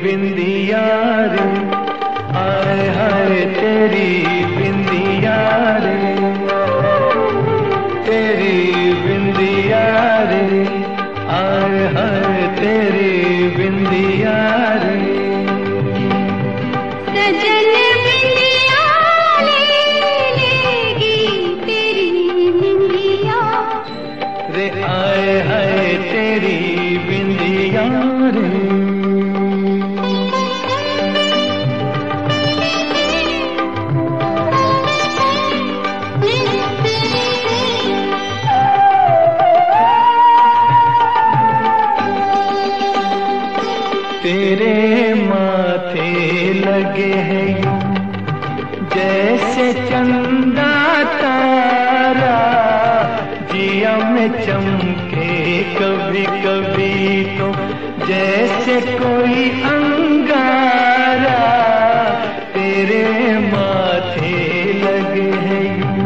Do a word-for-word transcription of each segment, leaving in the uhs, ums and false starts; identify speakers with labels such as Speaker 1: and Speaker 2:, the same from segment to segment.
Speaker 1: बिंदिया रे, आए हाय तेरी बिंदिया रे, तेरी बिंदिया रे, आए हाय तेरी बिंदिया रे।
Speaker 2: सजन बिंदिया ले लेगी तेरी बिंदिया
Speaker 1: रे, आए हाय तेरी बिंदिया रे। तेरे माथे लगे हैं यूं जैसे चंदा तारा, जिया में चमके कभी कभी तो जैसे कोई अंगारा। तेरे माथे लगे हैं यूं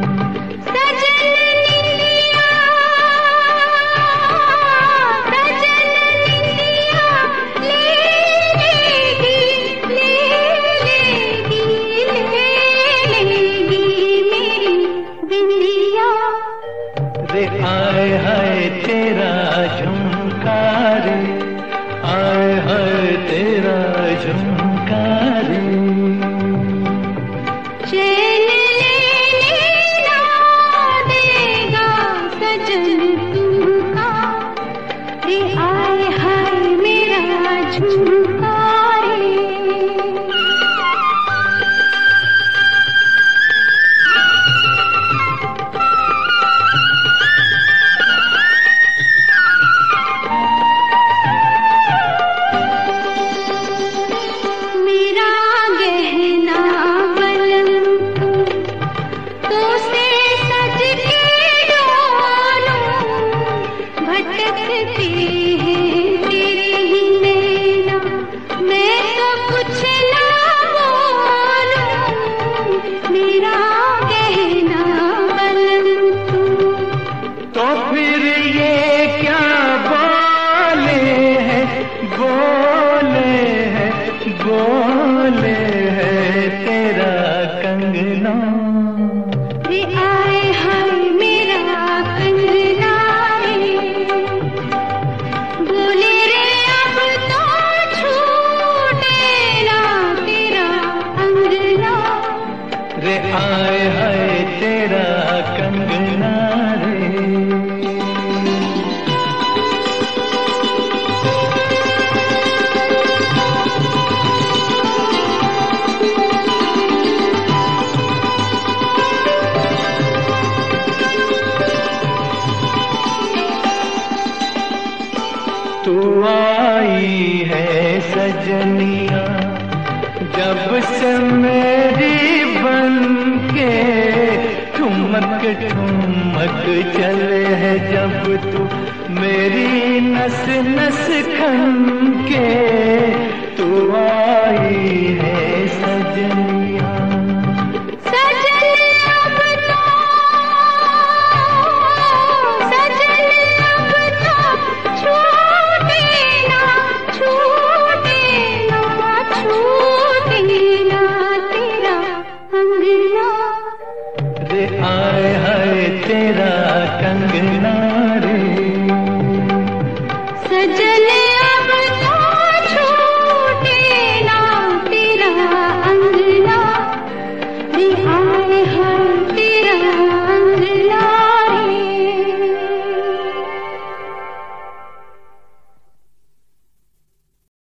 Speaker 1: रे, आए हाय तेरा झुमका रे, आए हाय तेरा झुमका रे।
Speaker 2: चैन लेने ना देगा सजन तुमका रे, आए हाय मेरा झुमका रे।
Speaker 1: तो फिर ये क्या बोले हैं, बोले हैं, बोले हैं तेरा कंगना
Speaker 2: रे, आए हाय मेरा कंगना रे। बोले रे अब तो छूटे ना तेरा अंगना
Speaker 1: रे, आए हाय तेरा कंगना रे। तू आई है सजनिया जब से मेरी बनके, ठुमक ठुमक चले है जब तू मेरी नस नस खनके। तू आई है सजनिया,
Speaker 2: सजन अब तो, सजन अब तो छूटे ना, छूटे ना, छूटे ना तेरा अंगना
Speaker 1: रे, आए हाय तेरा